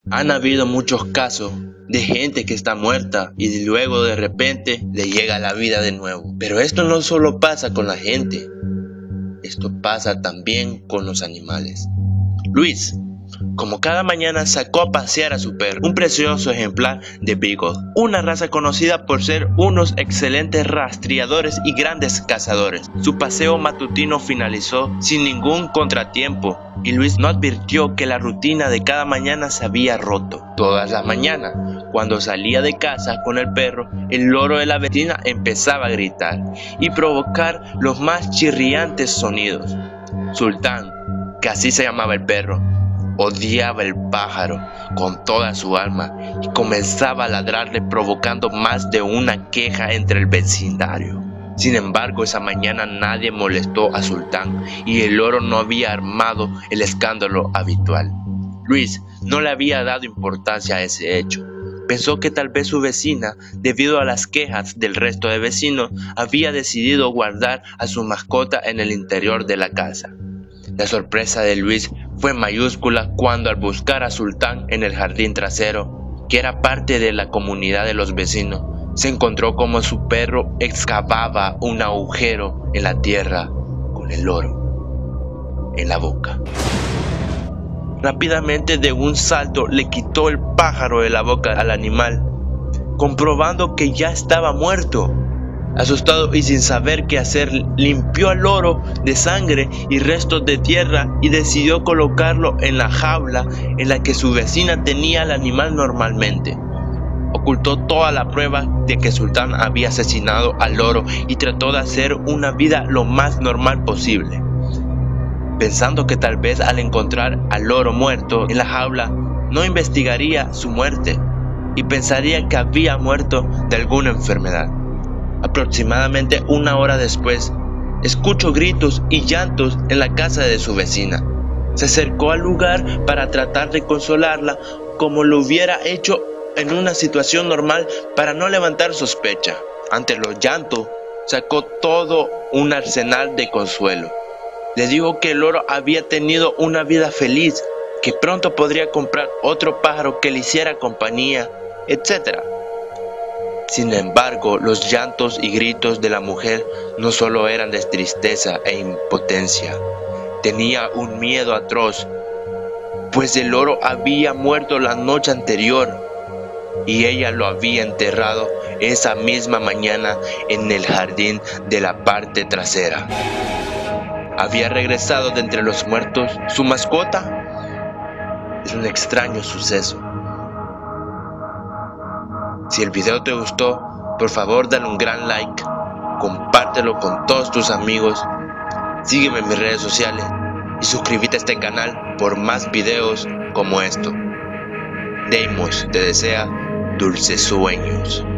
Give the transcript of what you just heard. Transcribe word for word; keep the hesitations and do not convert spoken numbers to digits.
Han habido muchos casos de gente que está muerta y luego de repente le llega la vida de nuevo. Pero esto no solo pasa con la gente, esto pasa también con los animales. Luis, como cada mañana, sacó a pasear a su perro, un precioso ejemplar de Beagle, una raza conocida por ser unos excelentes rastreadores y grandes cazadores. Su paseo matutino finalizó sin ningún contratiempo y Luis no advirtió que la rutina de cada mañana se había roto. Todas las mañanas, cuando salía de casa con el perro, el loro de la vecina empezaba a gritar y provocar los más chirriantes sonidos. Sultán, que así se llamaba el perro, odiaba el pájaro con toda su alma y comenzaba a ladrarle, provocando más de una queja entre el vecindario. Sin embargo, esa mañana nadie molestó a Sultán y el loro no había armado el escándalo habitual. Luis no le había dado importancia a ese hecho. Pensó que tal vez su vecina, debido a las quejas del resto de vecinos, había decidido guardar a su mascota en el interior de la casa. La sorpresa de Luis fue mayúscula cuando, al buscar a Sultán en el jardín trasero, que era parte de la comunidad de los vecinos, se encontró como su perro excavaba un agujero en la tierra con el loro en la boca. Rápidamente, de un salto, le quitó el pájaro de la boca al animal, comprobando que ya estaba muerto. Asustado y sin saber qué hacer, limpió al loro de sangre y restos de tierra y decidió colocarlo en la jaula en la que su vecina tenía al animal normalmente. Ocultó toda la prueba de que Sultán había asesinado al loro y trató de hacer una vida lo más normal posible, pensando que tal vez al encontrar al loro muerto en la jaula no investigaría su muerte y pensaría que había muerto de alguna enfermedad. Aproximadamente una hora después, escuchó gritos y llantos en la casa de su vecina. Se acercó al lugar para tratar de consolarla como lo hubiera hecho en una situación normal para no levantar sospecha. Ante los llantos, sacó todo un arsenal de consuelo. Le dijo que el loro había tenido una vida feliz, que pronto podría comprar otro pájaro que le hiciera compañía, etcétera. Sin embargo, los llantos y gritos de la mujer no solo eran de tristeza e impotencia. Tenía un miedo atroz, pues el loro había muerto la noche anterior y ella lo había enterrado esa misma mañana en el jardín de la parte trasera. ¿Había regresado de entre los muertos su mascota? Es un extraño suceso. Si el video te gustó, por favor dale un gran like, compártelo con todos tus amigos, sígueme en mis redes sociales y suscríbete a este canal por más videos como esto. Deimos te desea dulces sueños.